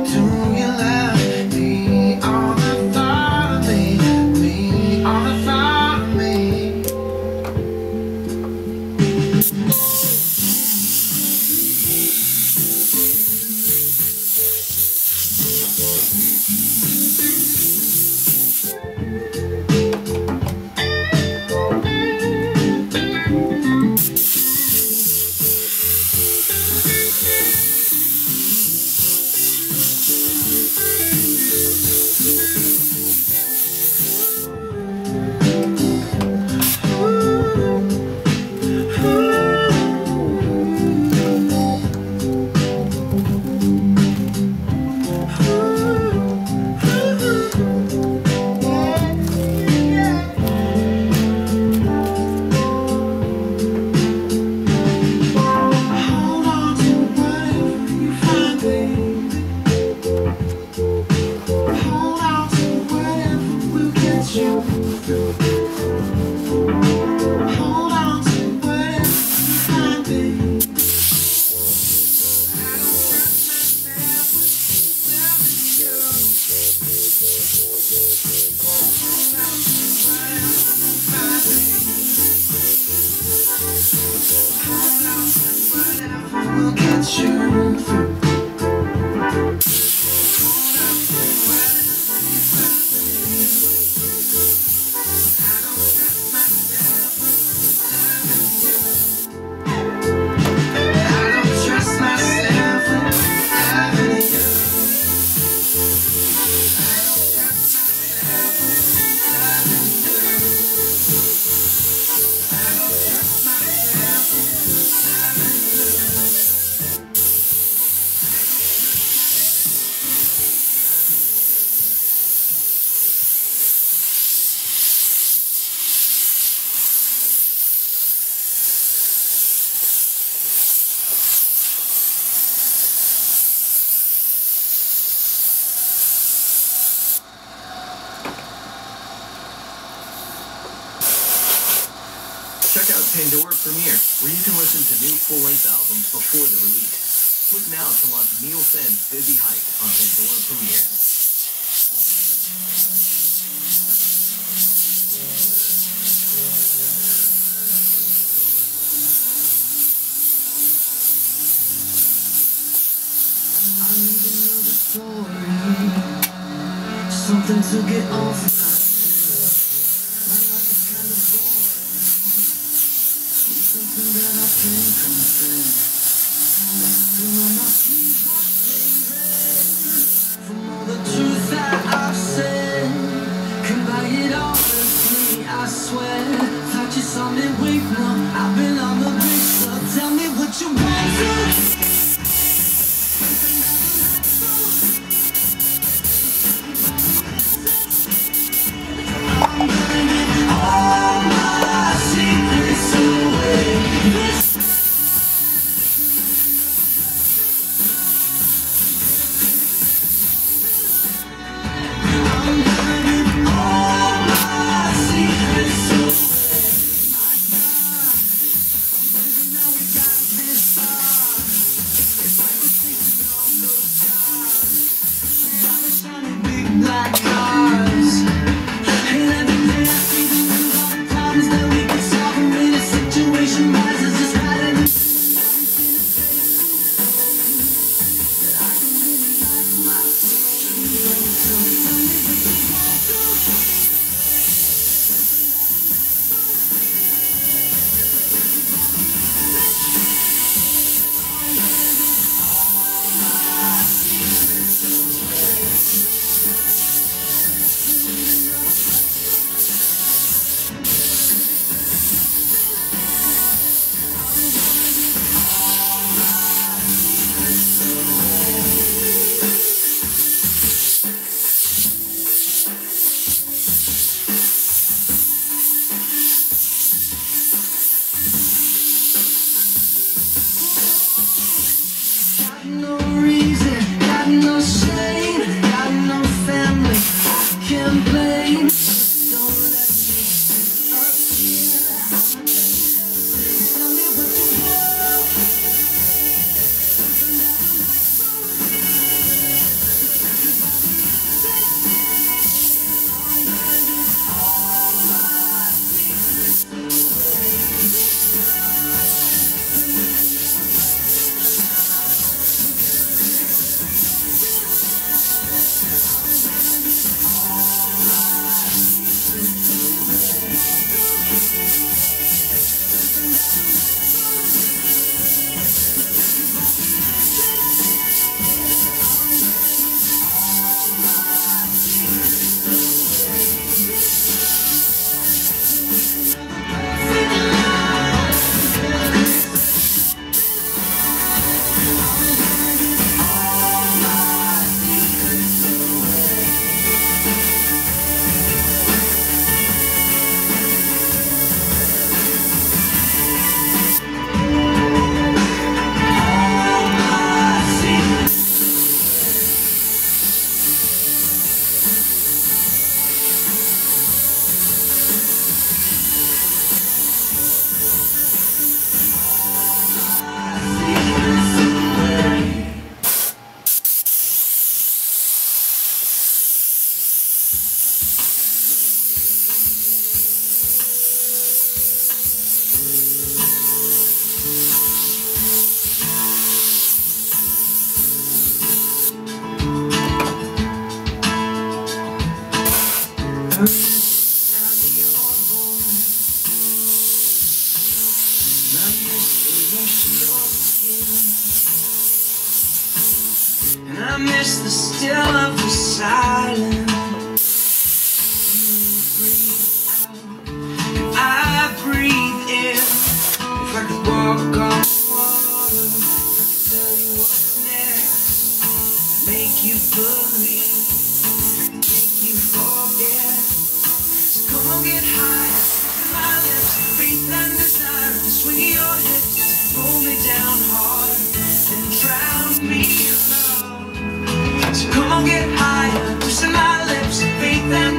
Do you love me? All the thought of me, all the thought of me. We'll get you through. Check out Pandora Premiere, where you can listen to new full-length albums before the release. Click now to launch Neil Fenn's Busy Hike on Pandora Premiere. I need another story, something to get off my chest. My life is kind of boring. Need something that I can confess. Still on my sleeve, I stay red from all the truth that I've said. Can buy it all with me, I swear. Thought you saw me weak, no, I've been on the big stuff. Tell me what you want to. I'm gonna give all my secrets away. I'm gonna give all my secrets away. My God, I'm thinking now we got this far. If I could take it all those stars, I'd rather shine in big black cars. And every day I see the news, all the problems that we can solve. And when a situation rises, just right in the I haven't seen a day that I don't really like my soul. So tell me what you want to. sound of your voice, and I miss the rush of your skin, and I miss the still of the silence. I breathe in. If I could walk on water, if I could tell you what's next, make you believe, make you forget. So come on, get high, to my lips, faith and desire, and swing your hips, pull me down hard, and drown me in love. So come on, get high, listen my lips, faith and